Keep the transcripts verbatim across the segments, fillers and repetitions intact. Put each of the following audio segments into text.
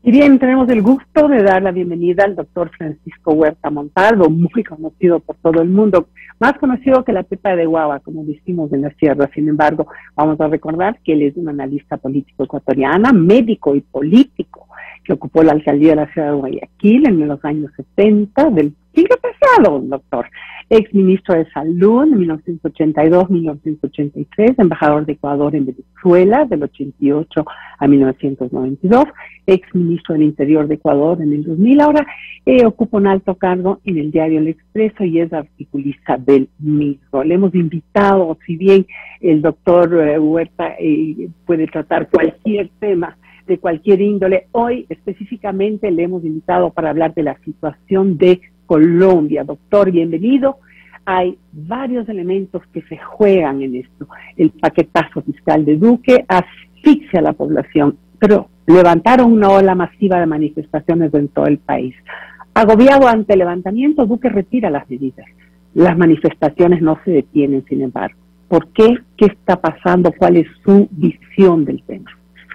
Y bien, tenemos el gusto de dar la bienvenida al doctor Francisco Huerta Montalvo, muy conocido por todo el mundo, más conocido que la pepa de guava, como decimos en la sierra. Sin embargo, vamos a recordar que él es un analista político ecuatoriana, médico y político, que ocupó la alcaldía de la ciudad de Guayaquil en los años setenta del siglo pasado, doctor. Ex ministro de Salud en mil novecientos ochenta y dos a mil novecientos ochenta y tres, embajador de Ecuador en Venezuela del ochenta y ocho a mil novecientos noventa y dos, ex ministro del Interior de Ecuador en el dos mil. Ahora eh, ocupa un alto cargo en el diario El Expreso y es articulista del mismo. Le hemos invitado, si bien el doctor eh, Huerta eh, puede tratar cualquier tema de cualquier índole, hoy específicamente le hemos invitado para hablar de la situación de Colombia. Doctor, bienvenido. Hay varios elementos que se juegan en esto. El paquetazo fiscal de Duque asfixia a la población, pero levantaron una ola masiva de manifestaciones en todo el país. Agobiado ante el levantamiento, Duque retira las medidas. Las manifestaciones no se detienen, sin embargo. ¿Por qué? ¿Qué está pasando? ¿Cuál es su visión del tema?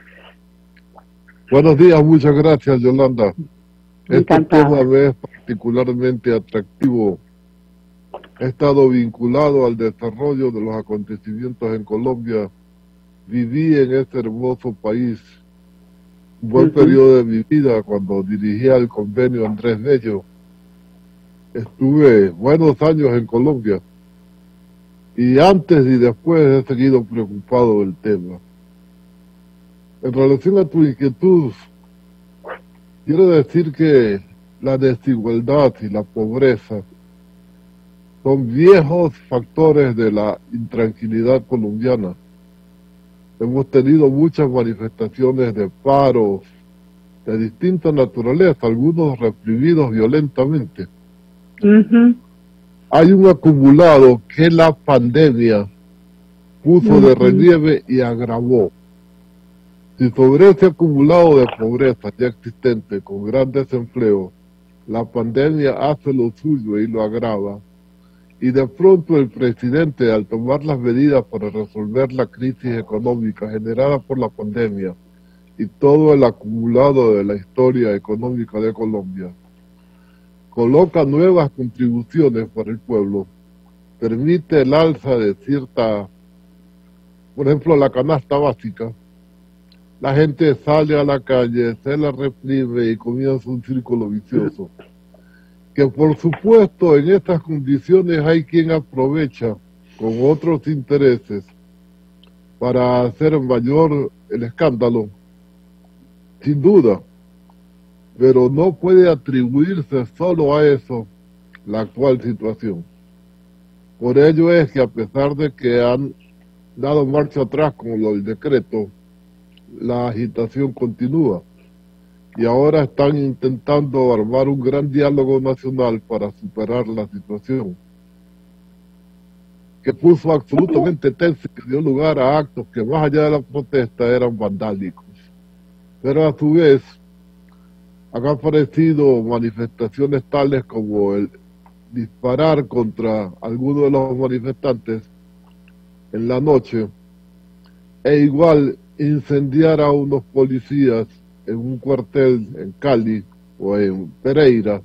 Buenos días, muchas gracias, Yolanda. Encantada. Este tema me es particularmente atractivo. He estado vinculado al desarrollo de los acontecimientos en Colombia. Viví en este hermoso país un buen uh-huh. periodo de mi vida cuando dirigía el convenio Andrés Bello. Estuve buenos años en Colombia y antes y después he seguido preocupado del tema. En relación a tu inquietud, quiero decir que la desigualdad y la pobreza son viejos factores de la intranquilidad colombiana. Hemos tenido muchas manifestaciones de paros de distinta naturaleza, algunos reprimidos violentamente. Uh-huh. Hay un acumulado que la pandemia puso uh-huh. de relieve y agravó. Si sobre ese acumulado de pobreza ya existente con gran desempleo, la pandemia hace lo suyo y lo agrava, y de pronto el presidente, al tomar las medidas para resolver la crisis económica generada por la pandemia y todo el acumulado de la historia económica de Colombia, coloca nuevas contribuciones para el pueblo, permite el alza de cierta, por ejemplo, la canasta básica. La gente sale a la calle, se la reprime y comienza un círculo vicioso. Que por supuesto en estas condiciones hay quien aprovecha con otros intereses para hacer mayor el escándalo, sin duda, pero no puede atribuirse solo a eso la actual situación. Por ello es que a pesar de que han dado marcha atrás con lo del decreto, la agitación continúa y ahora están intentando armar un gran diálogo nacional para superar la situación que puso absolutamente tenso y que dio lugar a actos que más allá de la protesta eran vandálicos. Pero a su vez han aparecido manifestaciones tales como el disparar contra algunos de los manifestantes en la noche e igual incendiar a unos policías en un cuartel en Cali o en Pereira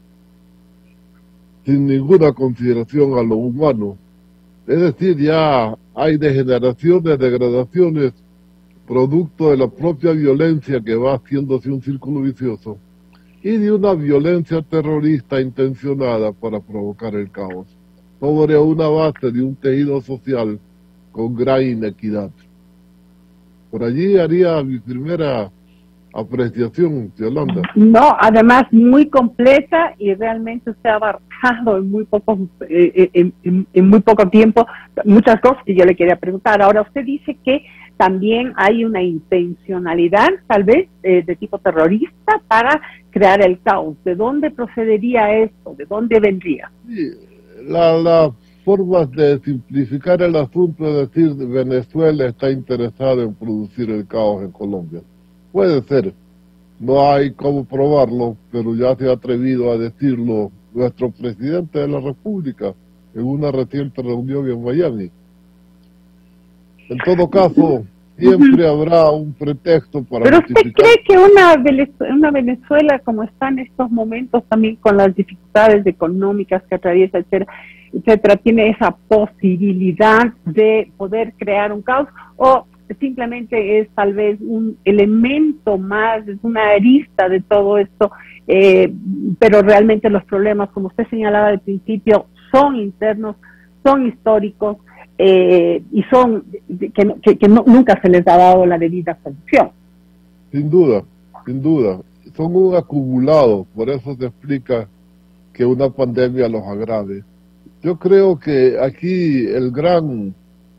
sin ninguna consideración a lo humano. Es decir, ya hay degeneraciones, degradaciones, producto de la propia violencia que va haciéndose un círculo vicioso y de una violencia terrorista intencionada para provocar el caos sobre una base de un tejido social con gran inequidad. Por allí haría mi primera apreciación, Yolanda. No, además muy completa y realmente usted ha abarcado en muy poco, eh, en, en, en muy poco tiempo muchas cosas que yo le quería preguntar. Ahora, usted dice que también hay una intencionalidad, tal vez, eh, de tipo terrorista para crear el caos. ¿De dónde procedería esto? ¿De dónde vendría? Sí, la, la formas de simplificar el asunto es decir, Venezuela está interesada en producir el caos en Colombia. Puede ser, no hay cómo probarlo, pero ya se ha atrevido a decirlo nuestro presidente de la República en una reciente reunión en Miami. En todo caso, siempre uh-huh. habrá un pretexto para ¿Pero usted cree que una, una Venezuela como está en estos momentos también con las dificultades económicas que atraviesa, etcétera, etcétera, tiene esa posibilidad de poder crear un caos, o simplemente es tal vez un elemento más, es una arista de todo esto, eh, pero realmente los problemas, como usted señalaba al principio, son internos, son históricos, eh, y son que, que, que no, nunca se les ha dado la debida solución? Sin duda, sin duda, son un acumulado, por eso se explica que una pandemia los agrave. Yo creo que aquí el gran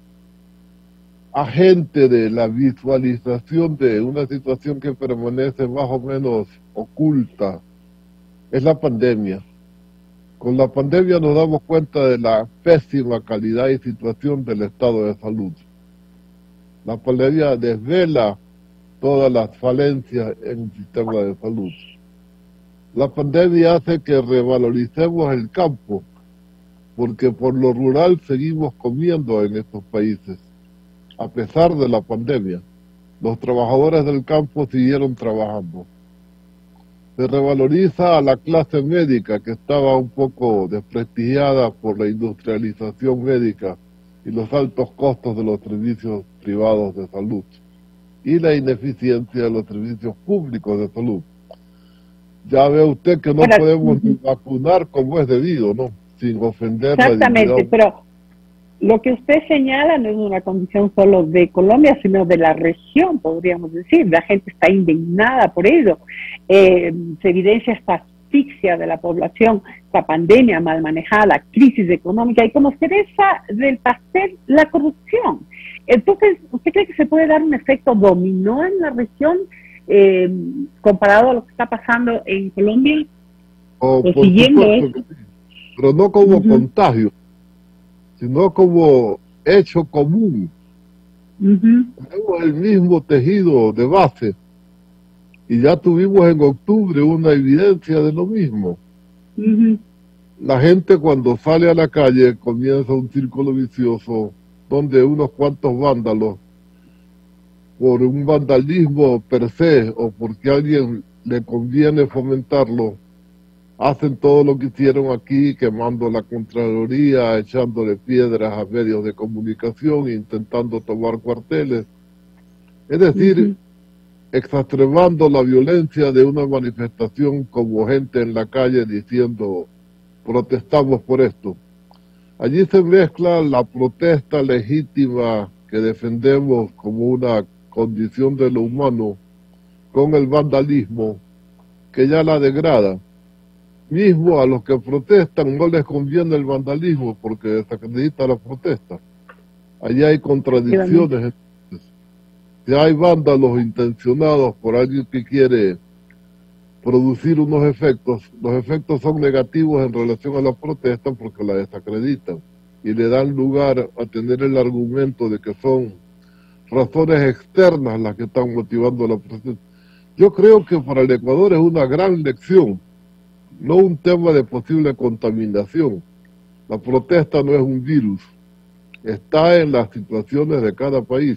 agente de la visualización de una situación que permanece más o menos oculta es la pandemia. Con la pandemia nos damos cuenta de la pésima calidad y situación del estado de salud. La pandemia desvela todas las falencias en el sistema de salud. La pandemia hace que revaloricemos el campo, porque por lo rural seguimos comiendo en estos países. A pesar de la pandemia, los trabajadores del campo siguieron trabajando. Se revaloriza a la clase médica, que estaba un poco desprestigiada por la industrialización médica y los altos costos de los servicios privados de salud y la ineficiencia de los servicios públicos de salud. Ya ve usted que no Ahora, podemos uh-huh. vacunar como es debido, ¿no? Sin ofender la dignidad. Exactamente, pero lo que usted señala no es una condición solo de Colombia, sino de la región, podríamos decir. La gente está indignada por ello. Eh, se evidencia esta asfixia de la población, la pandemia mal manejada, la crisis económica y como cereza del pastel, la corrupción. Entonces, ¿usted cree que se puede dar un efecto dominó en la región eh, comparado a lo que está pasando en Colombia? Oh, o siguiendo eso. Sí. Pero no como uh-huh. contagio, sino como hecho común. Uh-huh. Tenemos el mismo tejido de base y ya tuvimos en octubre una evidencia de lo mismo. Uh-huh. La gente cuando sale a la calle comienza un círculo vicioso donde unos cuantos vándalos, por un vandalismo per se o porque a alguien le conviene fomentarlo, hacen todo lo que hicieron aquí, quemando la Contraloría, echándole piedras a medios de comunicación, intentando tomar cuarteles. Es decir, uh-huh. exacerbando la violencia de una manifestación como gente en la calle diciendo, protestamos por esto. Allí se mezcla la protesta legítima que defendemos como una condición de lo humano con el vandalismo que ya la degrada. Mismo a los que protestan no les conviene el vandalismo porque desacredita la protesta. Allí hay contradicciones. Si hay vándalos intencionados por alguien que quiere producir unos efectos, los efectos son negativos en relación a la protesta porque la desacreditan y le dan lugar a tener el argumento de que son razones externas las que están motivando la protesta. Yo creo que para el Ecuador es una gran lección, no un tema de posible contaminación. La protesta no es un virus, está en las situaciones de cada país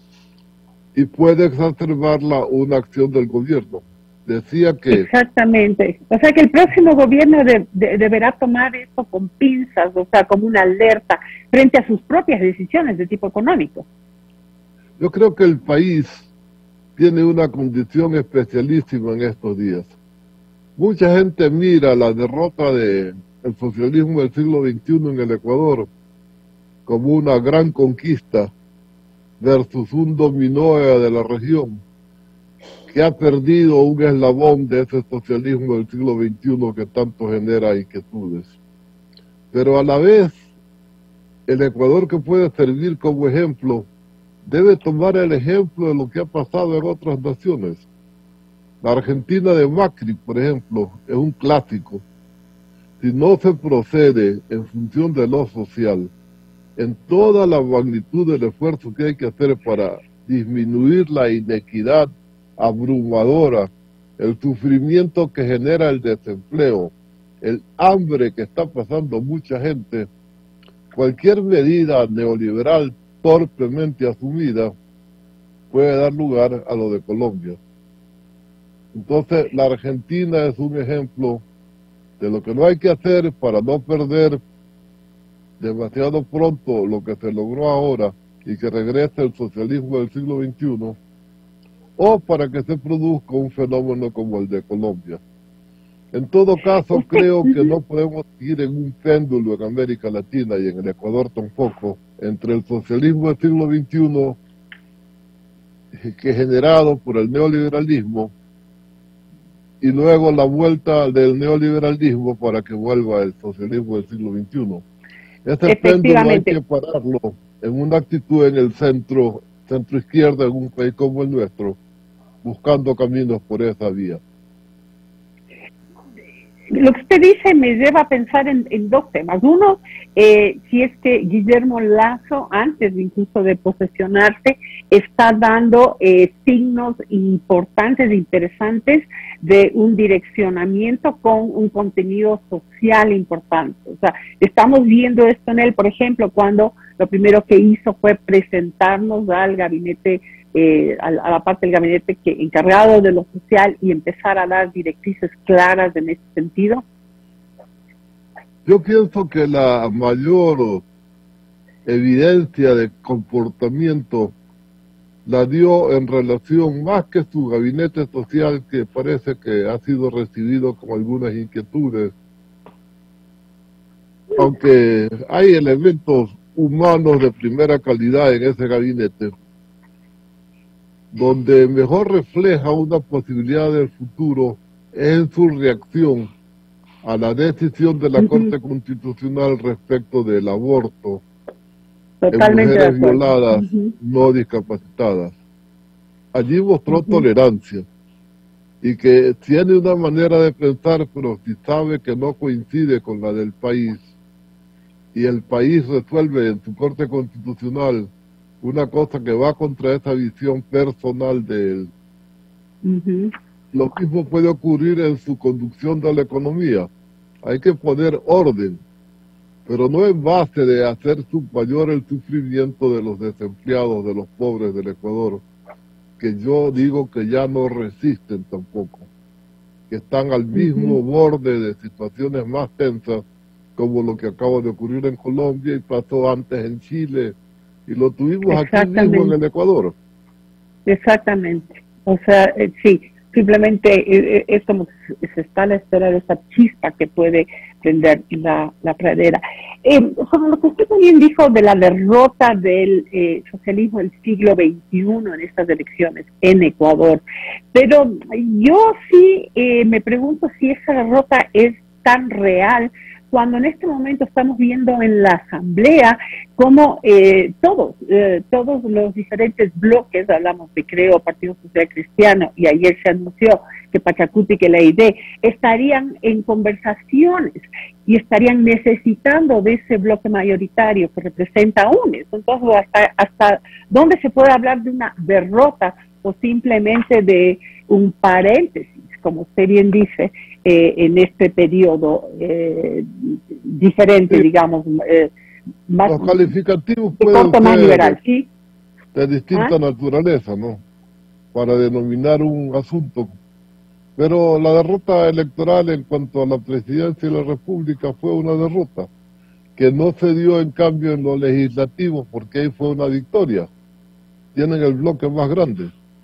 y puede exacerbarla una acción del gobierno. Decía que... Exactamente. O sea que el próximo gobierno de, de, deberá tomar esto con pinzas, o sea, como una alerta frente a sus propias decisiones de tipo económico. Yo creo que el país tiene una condición especialísima en estos días. Mucha gente mira la derrota del socialismo del siglo veintiuno en el Ecuador como una gran conquista versus un dominó de la región que ha perdido un eslabón de ese socialismo del siglo veintiuno que tanto genera inquietudes. Pero a la vez, el Ecuador, que puede servir como ejemplo, debe tomar el ejemplo de lo que ha pasado en otras naciones. La Argentina de Macri, por ejemplo, es un clásico. Si no se procede en función de lo social, en toda la magnitud del esfuerzo que hay que hacer para disminuir la inequidad abrumadora, el sufrimiento que genera el desempleo, el hambre que está pasando mucha gente, cualquier medida neoliberal torpemente asumida puede dar lugar a lo de Colombia. Entonces, la Argentina es un ejemplo de lo que no hay que hacer para no perder demasiado pronto lo que se logró ahora y que regrese el socialismo del siglo veintiuno, o para que se produzca un fenómeno como el de Colombia. En todo caso, creo que no podemos seguir en un péndulo en América Latina y en el Ecuador tampoco, entre el socialismo del siglo veintiuno, que es generado por el neoliberalismo, y luego la vuelta del neoliberalismo para que vuelva el socialismo del siglo veintiuno. Ese péndulo hay que pararlo en una actitud en el centro, centro izquierda en un país como el nuestro, buscando caminos por esa vía. Lo que usted dice me lleva a pensar en, en dos temas. Uno, eh, si es que Guillermo Lasso, antes incluso de posesionarse, está dando eh, signos importantes e interesantes de un direccionamiento con un contenido social importante. O sea, estamos viendo esto en él, por ejemplo, cuando lo primero que hizo fue presentarnos al gabinete, eh, a, a la parte del gabinete que encargado de lo social y empezar a dar directrices claras en ese sentido. Yo pienso que la mayor evidencia de comportamiento la dio en relación más que su gabinete social, que parece que ha sido recibido con algunas inquietudes, aunque hay elementos humanos de primera calidad en ese gabinete, donde mejor refleja una posibilidad del futuro es en su reacción a la decisión de la Corte Constitucional respecto del aborto Totalmente en mujeres violadas, uh-huh. no discapacitadas. Allí mostró uh-huh. tolerancia y que tiene una manera de pensar, pero si sabe que no coincide con la del país y el país resuelve en su Corte Constitucional una cosa que va contra esa visión personal de él. Uh-huh. Lo mismo puede ocurrir en su conducción de la economía. Hay que poner orden, pero no en base de hacer mayor el sufrimiento de los desempleados, de los pobres del Ecuador, que yo digo que ya no resisten tampoco, que están al mismo uh-huh. borde de situaciones más tensas como lo que acaba de ocurrir en Colombia y pasó antes en Chile, y lo tuvimos aquí mismo en el Ecuador. Exactamente. O sea, eh, sí, simplemente eh, es como que se está a la espera de esa chispa que puede prender la, la pradera. Eh, sobre lo que usted también dijo de la derrota del eh, socialismo del siglo veintiuno en estas elecciones en Ecuador, pero yo sí eh, me pregunto si esa derrota es tan real cuando en este momento estamos viendo en la Asamblea cómo eh, todos, eh, todos los diferentes bloques, hablamos de Creo, Partido Social Cristiano, y ayer se anunció que Pachacuti y que la I D estarían en conversaciones y estarían necesitando de ese bloque mayoritario que representa a UNES. Entonces, hasta, hasta dónde se puede hablar de una derrota o simplemente de un paréntesis, como usted bien dice, eh, en este periodo eh, diferente, sí. digamos, eh, más, los calificativos pueden ser más liberal, ¿sí? de distinta ¿Ah? naturaleza, ¿no? Para denominar un asunto. Pero la derrota electoral en cuanto a la presidencia de la República fue una derrota que no se dio en cambio en lo legislativo, porque ahí fue una victoria. Tienen el bloque más grande.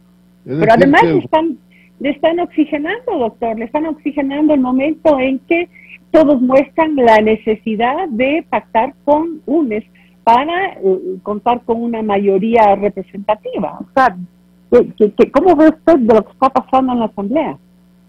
Es Pero además que... están, le están oxigenando, doctor, le están oxigenando el momento en que todos muestran la necesidad de pactar con UNES para uh, contar con una mayoría representativa. O sea, ¿qué, qué, ¿cómo ve usted de lo que está pasando en la Asamblea?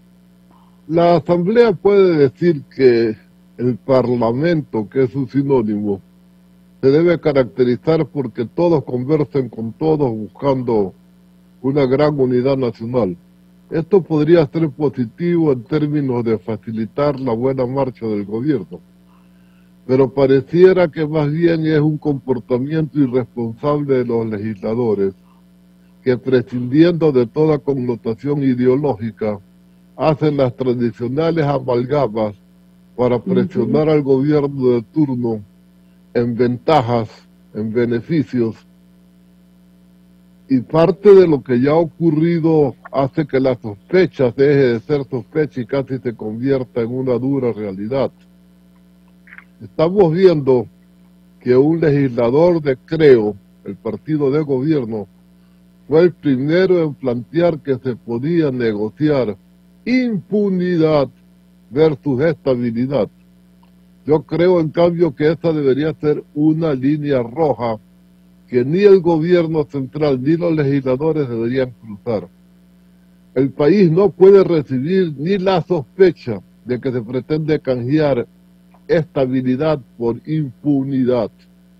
La Asamblea puede decir que el Parlamento, que es su sinónimo, se debe caracterizar porque todos conversen con todos buscando una gran unidad nacional. Esto podría ser positivo en términos de facilitar la buena marcha del gobierno, pero pareciera que más bien es un comportamiento irresponsable de los legisladores, que prescindiendo de toda connotación ideológica, hacen las tradicionales amalgamas para presionar uh-huh. al gobierno de turno en ventajas, en beneficios, Y parte de lo que ya ha ocurrido hace que la sospecha deje de ser sospecha y casi se convierta en una dura realidad. Estamos viendo que un legislador de Creo, el partido de gobierno, fue el primero en plantear que se podía negociar impunidad versus estabilidad. Yo creo, en cambio, que esta debería ser una línea roja que ni el gobierno central ni los legisladores deberían cruzar. El país no puede recibir ni la sospecha de que se pretende canjear estabilidad por impunidad.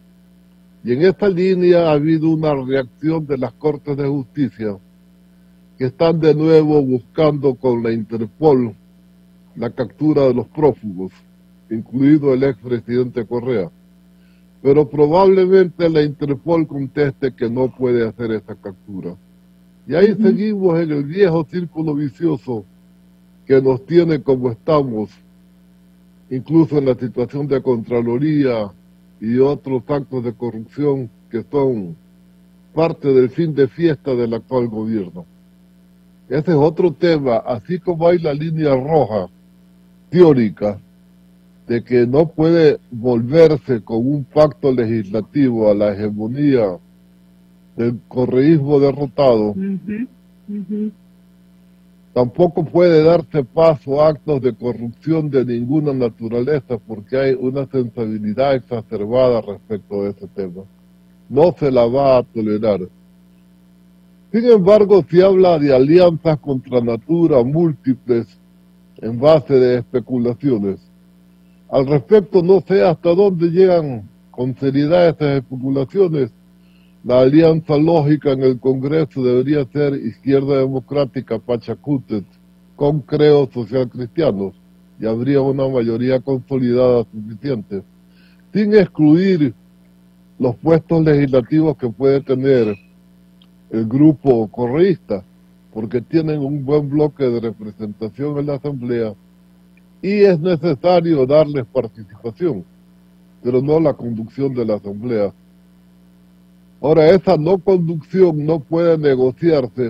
Y en esta línea ha habido una reacción de las Cortes de Justicia, que están de nuevo buscando con la Interpol la captura de los prófugos, incluido el expresidente Correa. Pero probablemente la Interpol conteste que no puede hacer esa captura. Y ahí uh-huh. seguimos en el viejo círculo vicioso que nos tiene como estamos, incluso en la situación de Contraloría y otros actos de corrupción que son parte del fin de fiesta del actual gobierno. Ese es otro tema, así como hay la línea roja teórica de que no puede volverse con un pacto legislativo a la hegemonía del correísmo derrotado, uh-huh, uh-huh. tampoco puede darse paso a actos de corrupción de ninguna naturaleza porque hay una sensibilidad exacerbada respecto de ese tema. No se la va a tolerar. Sin embargo, se habla de alianzas contra natura múltiples en base de especulaciones. Al respecto, no sé hasta dónde llegan con seriedad estas especulaciones. La alianza lógica en el Congreso debería ser Izquierda Democrática Pachacútec con Creo Social Cristianos, y habría una mayoría consolidada suficiente, sin excluir los puestos legislativos que puede tener el grupo correísta, porque tienen un buen bloque de representación en la Asamblea y es necesario darles participación, pero no la conducción de la Asamblea. Ahora, esa no conducción no puede negociarse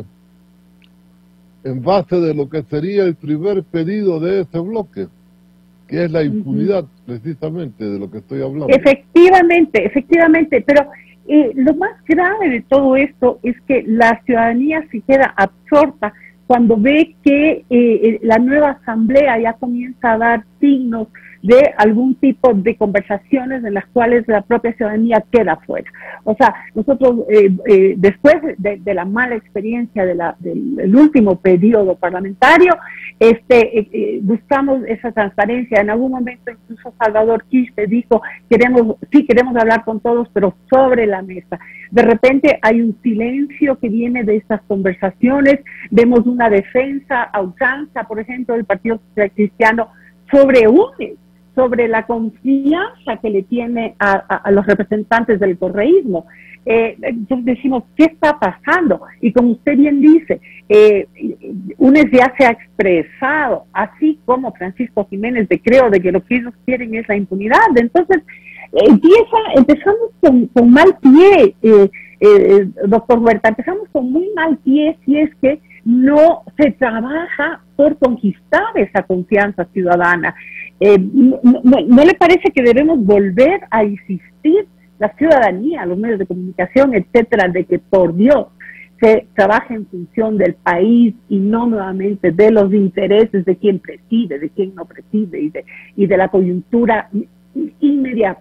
en base de lo que sería el primer pedido de ese bloque, que es la impunidad, uh-huh. precisamente, de lo que estoy hablando. Efectivamente, efectivamente, pero eh, lo más grave de todo esto es que la ciudadanía se queda absorta cuando ve que eh, la nueva asamblea ya comienza a dar signos de algún tipo de conversaciones en las cuales la propia ciudadanía queda fuera. O sea, nosotros eh, eh, después de, de la mala experiencia de la, del, del último periodo parlamentario, este, eh, eh, buscamos esa transparencia. En algún momento incluso Salvador Quispe dijo, queremos, sí queremos hablar con todos, pero sobre la mesa. De repente hay un silencio que viene de estas conversaciones, vemos una defensa a ultranza, por ejemplo, del Partido Social Cristiano sobre UNES, sobre la confianza que le tiene a, a, a los representantes del correísmo. Eh, entonces decimos, ¿qué está pasando? Y como usted bien dice, eh, UNES ya se ha expresado, así como Francisco Jiménez de Creo, de que lo que ellos quieren es la impunidad. Entonces, eh, empieza, empezamos con, con mal pie, eh, eh, doctor Huerta, empezamos con muy mal pie si es que no se trabaja por conquistar esa confianza ciudadana. Eh, no, no, ¿No le parece que debemos volver a insistir la ciudadanía, los medios de comunicación, etcétera, de que por Dios se trabaje en función del país y no nuevamente de los intereses de quien preside, de quien no preside y de, y de la coyuntura inmediata?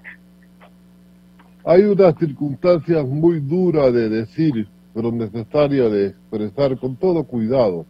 Hay una circunstancia muy dura de decir, pero necesaria de expresar con todo cuidado.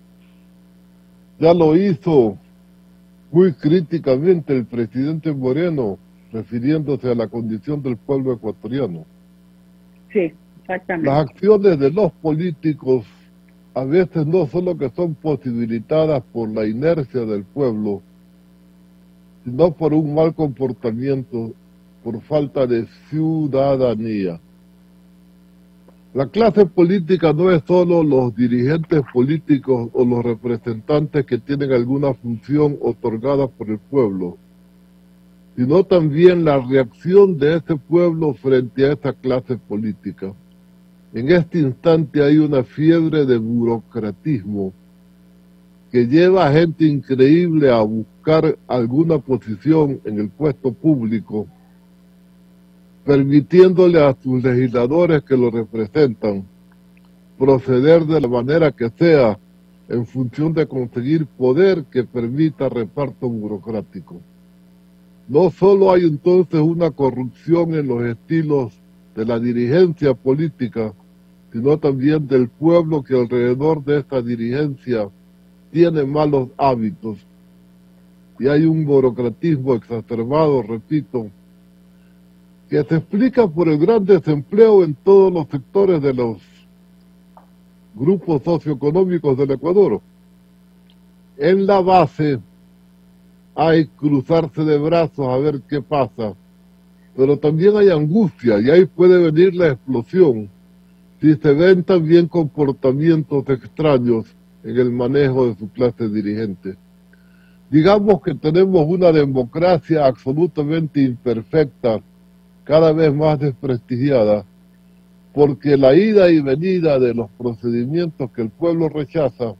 Ya lo hizo muy críticamente el presidente Moreno, refiriéndose a la condición del pueblo ecuatoriano. Sí, exactamente. Las acciones de los políticos a veces no solo que son posibilitadas por la inercia del pueblo, sino por un mal comportamiento, por falta de ciudadanía. La clase política no es solo los dirigentes políticos o los representantes que tienen alguna función otorgada por el pueblo, sino también la reacción de ese pueblo frente a esa clase política. En este instante hay una fiebre de burocratismo que lleva a gente increíble a buscar alguna posición en el puesto público, permitiéndole a sus legisladores que lo representan proceder de la manera que sea en función de conseguir poder que permita reparto burocrático. No solo hay entonces una corrupción en los estilos de la dirigencia política, sino también del pueblo que alrededor de esta dirigencia tiene malos hábitos. Y hay un burocratismo exacerbado, repito, que se explica por el gran desempleo en todos los sectores de los grupos socioeconómicos del Ecuador. En la base hay cruzarse de brazos a ver qué pasa, pero también hay angustia y ahí puede venir la explosión si se ven también comportamientos extraños en el manejo de su clase dirigente. Digamos que tenemos una democracia absolutamente imperfecta, cada vez más desprestigiada, porque la ida y venida de los procedimientos que el pueblo rechaza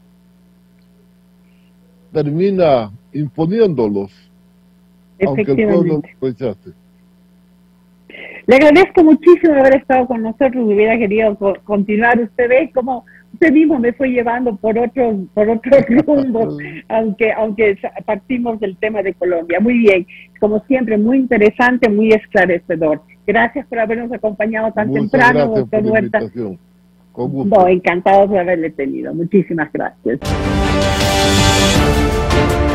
termina imponiéndolos, aunque el pueblo rechace. Le agradezco muchísimo haber estado con nosotros, hubiera querido continuar. Usted ve cómo usted mismo me fue llevando por otros por otros rumbos, aunque aunque partimos del tema de Colombia. Muy bien, como siempre, muy interesante, muy esclarecedor. Gracias por habernos acompañado tan Muchas temprano, gracias doctor por la Huerta. invitación. Con gusto. No, encantados de haberle tenido. Muchísimas gracias.